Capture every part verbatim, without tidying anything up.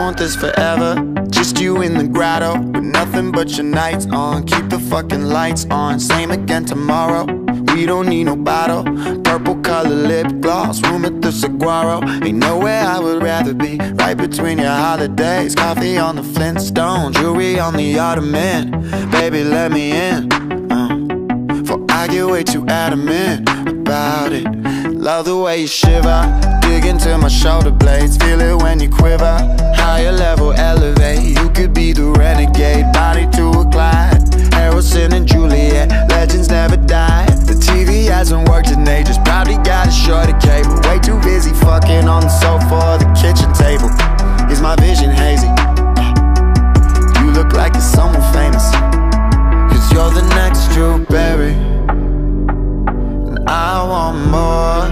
want this forever. Just you in the grotto, with nothing but your nights on. Keep the fucking lights on, same again tomorrow. We don't need no bottle, purple color lip gloss, room at the Saguaro. Ain't nowhere I would rather be, right between your holidays. Coffee on the Flintstone, jewelry on the Ottoman. Baby, let me in, uh, for I get way too adamant about it. Love the way you shiver, dig into my shoulder blades. Feel it when you quiver, higher level elevate. You could be the renegade, body to a glide. Harrison and Juliet, legends never die. The T V hasn't worked in ages, probably got a shorter cable. Way too busy fucking on the sofa or the kitchen table. Is my vision hazy? You look like you're someone famous, cause you're the next Drew Barry, and I want more,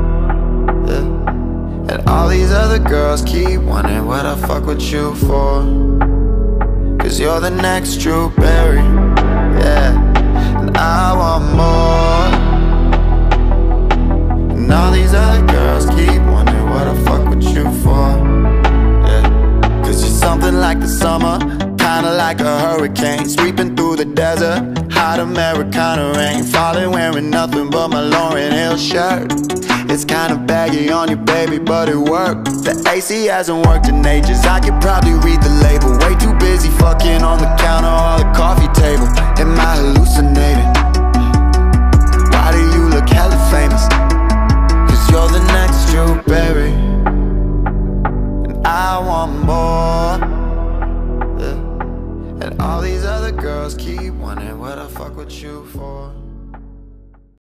yeah. And all these other girls keep wondering what I fuck with you for, cause you're the next Drew Barry, yeah. And I want more, and all these other girls keep wondering what I fuck with you for, yeah. Cause you're something like the summer, kinda like a hurricane, sweeping through the desert. Hot Americana rain, falling wearing nothing but my Lauryn Hill shirt. It's kinda baggy on you, baby, but it worked. The A C hasn't worked in ages, I could probably read the label. Way too busy fucking on the counter or the coffee table. Am I hallucinating? Why do you look hella famous? Cause you're the next Drew Barry, and I want more, yeah. And all these other girls keep wondering what I fuck with you for.